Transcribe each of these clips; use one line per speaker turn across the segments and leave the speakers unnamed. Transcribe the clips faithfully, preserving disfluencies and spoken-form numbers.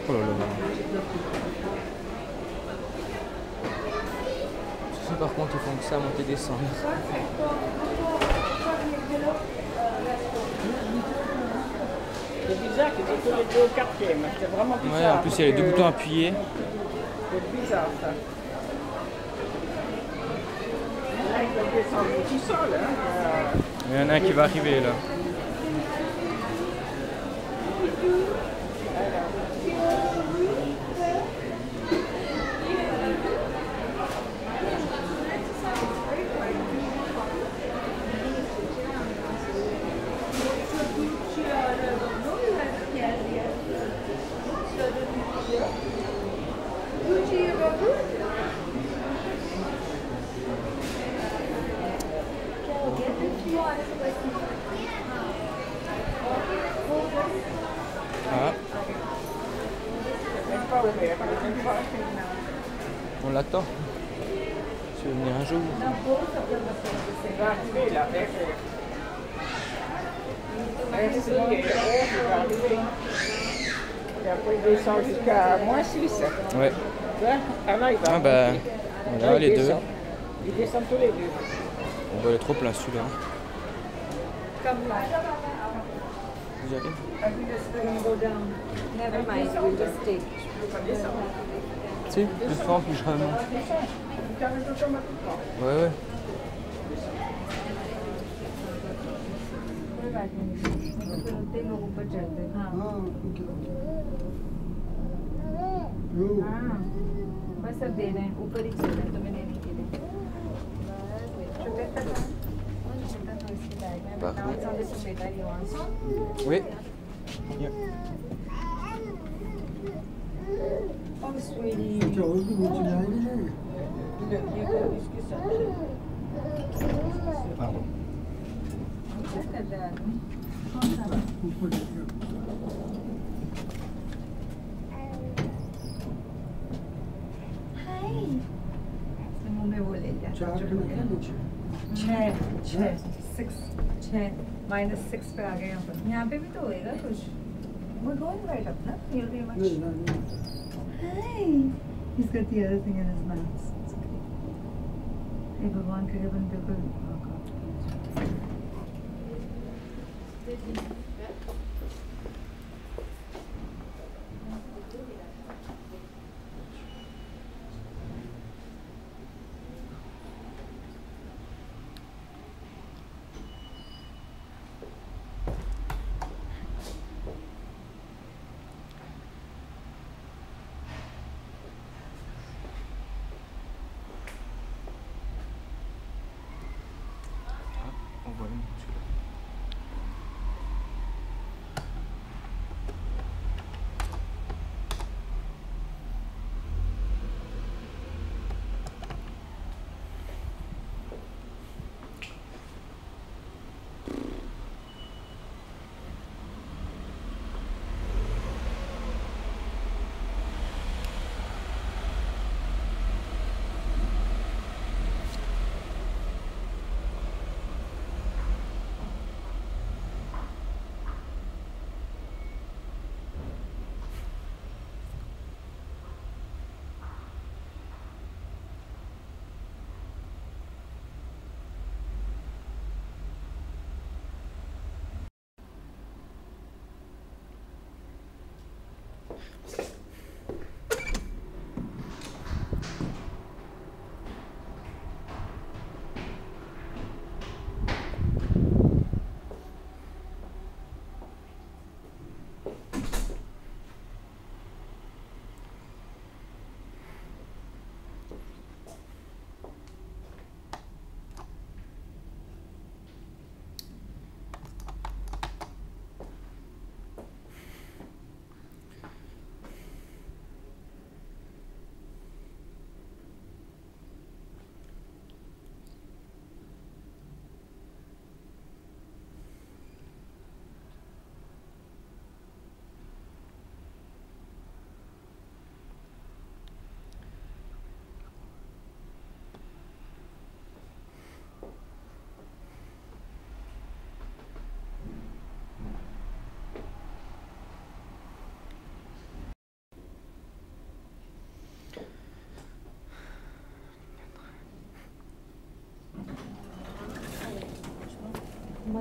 Oh là là. Si par contre ils font que ça, monter descendre.
C'est bizarre qu'ils aient tous les deux au quatrième. C'est vraiment bizarre.
Ouais, en plus il y a les deux boutons appuyés.
C'est bizarre ça. Là, ils doivent descendre tout seul. Hein.
Il y en a un qui va arriver là. Ah. On l'attend. Tu veux venir un jour?
Il va arriver là. Merci. Il va arriver. Et après il descend jusqu'à moins six.
Ouais.
Ah là, il va.
Ah bah, voilà
Là,
les deux.
descend. Ils descendent tous les deux.
On va aller trop plein celui-là.
Come back.
Vous y allez?
I think it's going to go down. Never mind, we'll just stay.
Si, plus fort, plus je remonte. Ouais, ouais.
ते लोग ऊपर चढ़ते हैं हाँ हाँ बस अब दे रहे हैं ऊपर ही चल रहे हैं तुम्हें देने के लिए छोटे तक छोटा तो इसके बैग में
Bah,
now it's on this beta you want
oui. Yeah.
oh sweetie
Pardon.
look at that मुंह में वो ले लिया छः छः सिक्स छः माइनस सिक्स पे आ गए यहाँ पर यहाँ पे भी तो होएगा कुछ we're going right up ना you'll be much hey he's got the other thing in his mouth it's okay hey भगवान करे बंदे को
On voit une.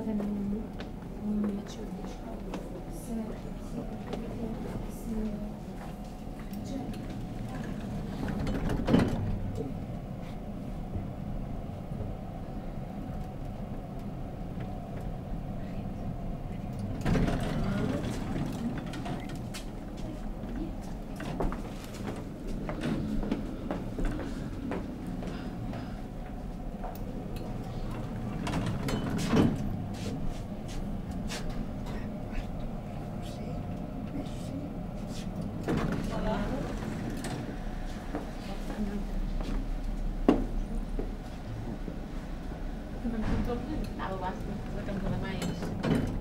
than um, mature dish.
Não, eu acho que vai mais.